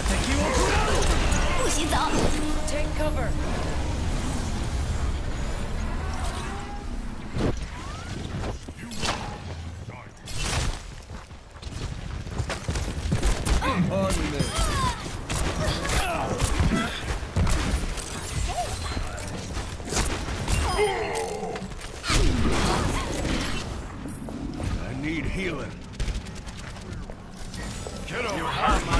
不许走！ Take cover. Pardon me. I need healing. Get over. You hurt my